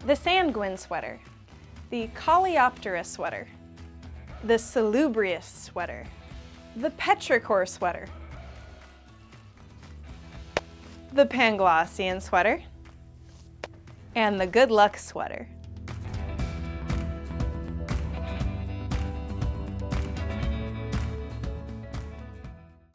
the sanguine sweater, the coleoptera sweater, the salubrious sweater, the petrichor sweater, the Panglossian sweater, and the good luck sweater.